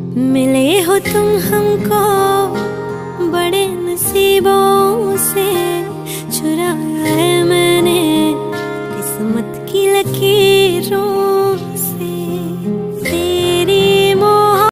मिले हो तुम हमको बड़े नसीबों से, चुराया है मैंने किस्मत की लकीर।